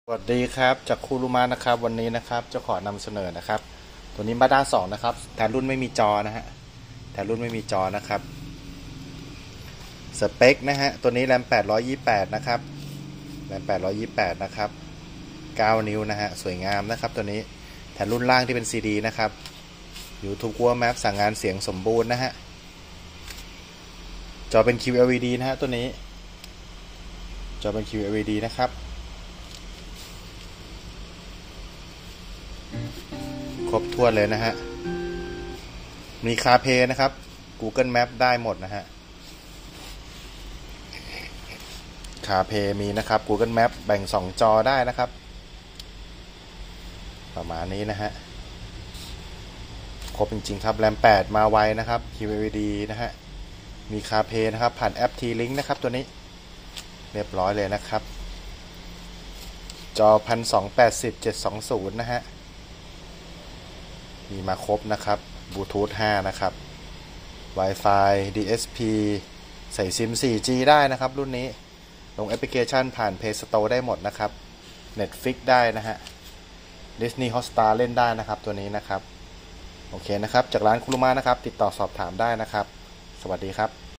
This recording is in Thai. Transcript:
สวัสดีครับจากคูรุมะนะครับวันนี้นะครับจะขอนำเสนอนะครับตัวนี้มาด้า2นะครับแต่รุ่นไม่มีจอนะฮะแต่รุ่นไม่มีจอนะครับสเปคนะฮะตัวนี้แรม828นะครับแรม828นะครับ9นิ้วนะฮะสวยงามนะครับตัวนี้แถมรุ่นล่างที่เป็น CD นะครับอยู่ทุกวัวแมปสั่งงานเสียงสมบูรณ์นะฮะจอเป็น QLED นะฮะตัวนี้จอเป็น QLED นะครับครบถ้วนเลยนะฮะมีคาเพย์นะครับ Google Map ได้หมดนะฮะคาเพย์มีนะครับ Google Map แบ่ง2จอได้นะครับประมาณนี้นะฮะครบจริงๆครับแรม8มาไวนะครับ QLED นะฮะมีคาเพย์นะครับผ่านแอป T-Link นะครับตัวนี้เรียบร้อยเลยนะครับจอ 1280/720 นะฮะมีมาครบนะครับบลูทูธ5นะครับ Wi-Fi DSP ใส่ซิม 4G ได้นะครับรุ่นนี้ลงแอปพลิเคชันผ่าน Play Store ได้หมดนะครับ Netflix ได้นะฮะ Disney Hotstar เล่นได้นะครับตัวนี้นะครับโอเคนะครับจากร้านคุรุมะนะครับติดต่อสอบถามได้นะครับสวัสดีครับ